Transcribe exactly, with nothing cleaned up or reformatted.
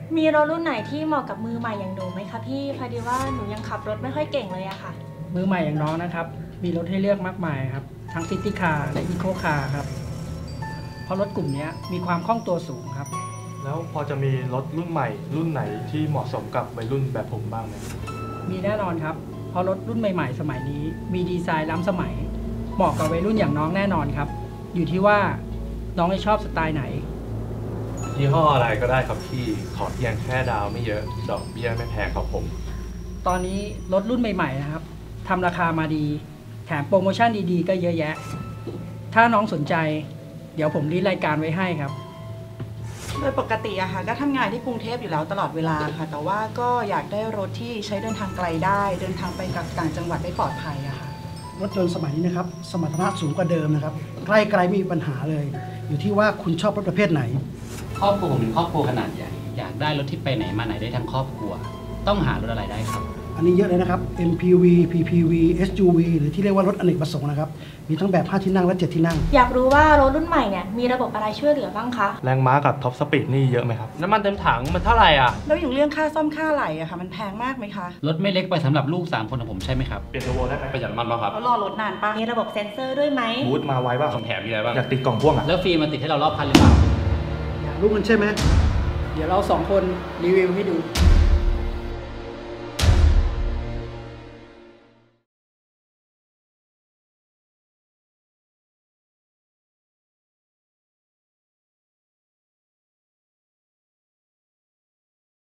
มีรถรุ่นไหนที่เหมาะกับมือใหม่อย่างหนูไหมคะพี่พอดีว่าหนูยังขับรถไม่ค่อยเก่งเลยอะค่ะมือใหม่อย่างน้องนะครับมีรถให้เลือกมากมายครับทั้งซิตี้คาร์และอีโคคาร์ครับเพราะรถกลุ่มนี้มีความคล่องตัวสูงครับแล้วพอจะมีรถรุ่นใหม่รุ่นไหนที่เหมาะสมกับวัยรุ่นแบบผมบ้างไหมมีแน่นอนครับเพราะรถรุ่นใหม่ๆสมัยนี้มีดีไซน์ล้ำสมัยเหมาะกับวัยรุ่นอย่างน้องแน่นอนครับอยู่ที่ว่าน้องจะชอบสไตล์ไหนยี่ห้ออะไรก็ได้ครับพี่ขอเพียงแค่ดาวไม่เยอะดอกเบี้ยไม่แพงครับผมตอนนี้รถรุ่นใหม่ๆนะครับทำราคามาดีแถมโปรโมชั่นดีๆก็เยอะแยะถ้าน้องสนใจเดี๋ยวผมรีดรายการไว้ให้ครับโดยปกติอะค่ะก็ทำงานที่กรุงเทพอยู่แล้วตลอดเวลาค่ะแต่ว่าก็อยากได้รถที่ใช้เดินทางไกลได้เดินทางไปกับต่างจังหวัดได้ปลอดภัยอะค่ะรถยนต์สมัยนี้นะครับสมรรถนะสูงกว่าเดิมนะครับใกล้ไกลไม่มีปัญหาเลยอยู่ที่ว่าคุณชอบรถประเภทไหนครอบครัวผมเป็นครอบครัวขนาดใหญ่อยากได้รถที่ไปไหนมาไหนได้ทั้งครอบครัวต้องหารถอะไรได้ครับอันนี้เยอะเลยนะครับ เอ็ม พี วี พี พี วี เอส ยู วี หรือที่เรียกว่ารถอเนกประสงค์นะครับมีทั้งแบบห้าที่นั่งและเจ็ดที่นั่งอยากรู้ว่ารถรุ่นใหม่เนี่ยมีระบบอะไรช่วยเหลือบ้างคะแรงม้ากับท็อปสปีดนี่เยอะไหมครับน้ำมันเต็มถังมันเท่าไหร่อ่ะแล้วอย่างเรื่องค่าซ่อมค่าไหลอะค่ะมันแพงมากไหมคะรถไม่เล็กไปสำหรับลูกสามคนของผมใช่ไหมครับเปลี่ยนตัวโบได้ไหมประหยัดน้ำมันป่ะครับแล้วรอรถนานปะมีระบบเซ็นเซอร์ด้วยไหมบูทมาไวป่ะของแถมมีอะไรบ้างอยากติดกล่องพ่วงอ่ะแล้วฟรีมาติดให้เรารอบคันหรือเปล่าอยากรู้กันใช่ไหมเดี๋ยวเราสองคนรีวิวให้ดู